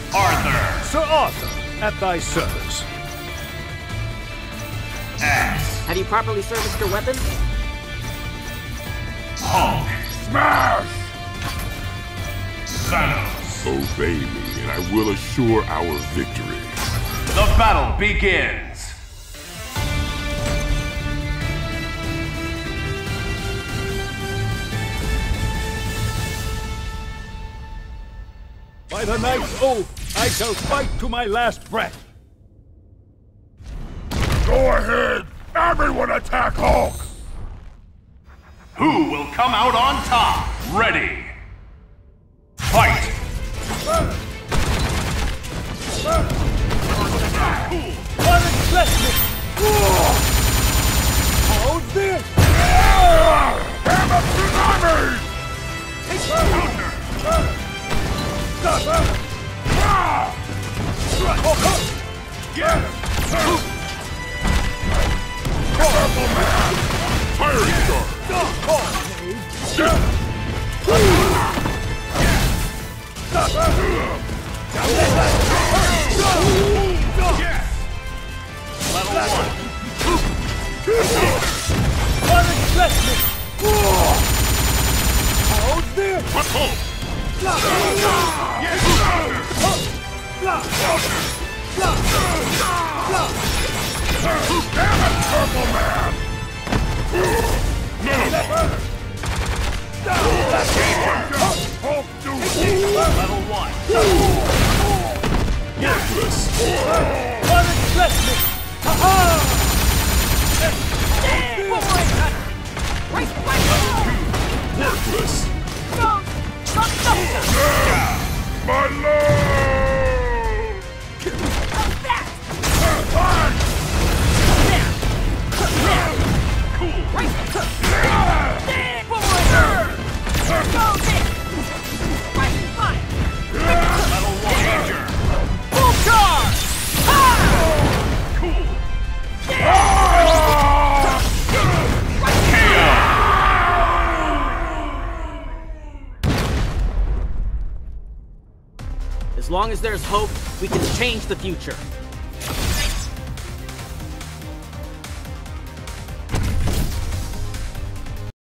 Arthur! Sir Arthur, at thy service. X. Have you properly serviced your weapons? Hulk! Smash! Thanos! Obey me, and I will assure our victory. The battle begins! By the knight's oath, I shall fight to my last breath. Go ahead! Everyone attack Hulk! Who will come out on top? Ready! Fight! Unexpected! How's this? Hammer tsunami! Counter! Purple Man! Firing star! Level 1! Unexpected! How's this? Damn it, Purple Man! Hulk duty! Level 1! Worthless! Unexpected! Ha-ha! Worthless! Go! My lord! Level 1! Danger! Full charge! Cool! As long as there's hope, we can change the future.